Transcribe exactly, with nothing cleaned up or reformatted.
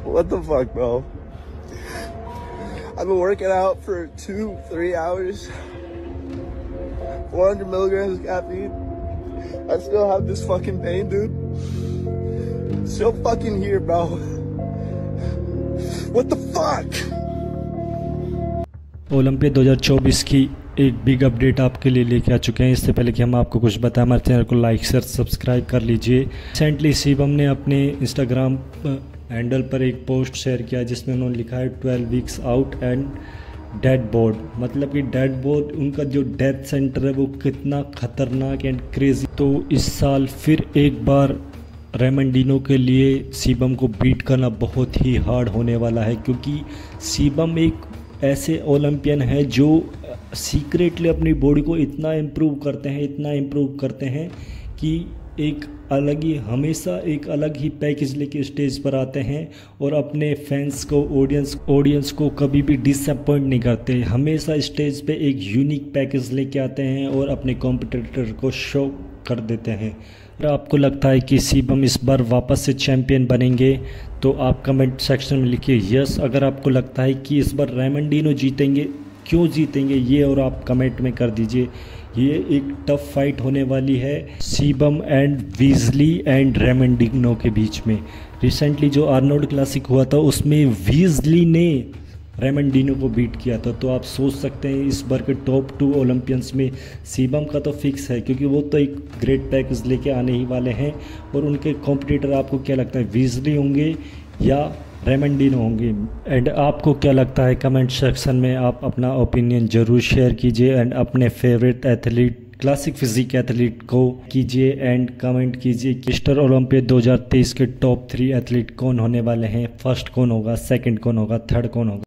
What the fuck, bro? I've been working out for two, three hours. four hundred milligrams of caffeine. I still have this fucking pain, dude. Still fucking here, bro. What the fuck? Olympia दो हज़ार चौबीस की एक big update आपके लिए लेके आ चुके हैं। इससे पहले कि हम आपको कुछ बताएं, हमारे चैनल को लाइक शेयर सब्सक्राइब कर लीजिए। रिसेंटली शिवम ने अपने इंस्टाग्राम हैंडल पर एक पोस्ट शेयर किया जिसमें उन्होंने लिखा है twelve weeks out and dead board. मतलब कि डेड बोर्ड, उनका जो डेथ सेंटर है वो कितना खतरनाक एंड क्रेजी। तो इस साल फिर एक बार रेमंडिनो के लिए शिवम को बीट करना बहुत ही हार्ड होने वाला है, क्योंकि शिवम एक ऐसे ओलंपियन है जो सीक्रेटली अपनी बॉडी को इतना इम्प्रूव करते हैं इतना इम्प्रूव करते हैं कि एक अलग ही हमेशा एक अलग ही पैकेज लेके स्टेज पर आते हैं और अपने फैंस को ऑडियंस ऑडियंस को कभी भी डिसअपॉइंट नहीं करते। हमेशा स्टेज पे एक यूनिक पैकेज लेके आते हैं और अपने कॉम्पिटिटर को शो कर देते हैं। अगर आपको लगता है कि शिवम इस बार वापस से चैंपियन बनेंगे तो आप कमेंट सेक्शन में लिखिए यस। अगर आपको लगता है कि इस बार रेमंडिनो जीतेंगे, क्यों जीतेंगे ये और आप कमेंट में कर दीजिए। ये एक टफ फाइट होने वाली है Shivam and Wesley and Ramondino के बीच में। रिसेंटली जो आर्नोल्ड क्लासिक हुआ था उसमें वीजली ने रेमंडिनो को बीट किया था। तो आप सोच सकते हैं इस बार के टॉप टू ओलंपियंस में शिवम का तो फिक्स है, क्योंकि वो तो एक ग्रेट पैकेज लेके आने ही वाले हैं। और उनके कॉम्पिटिटर आपको क्या लगता है, वीजली होंगे या रेमंडिनो होंगे? एंड आपको क्या लगता है कमेंट सेक्शन में आप अपना ओपिनियन ज़रूर शेयर कीजिए। एंड अपने favourite athlete classic physique athlete को कीजिए एंड कमेंट कीजिए कि मिस्टर ओलंपिया दो हज़ार तेईस के टॉप थ्री एथलीट कौन होने वाले हैं, फर्स्ट कौन होगा, सेकंड कौन होगा, थर्ड कौन होगा।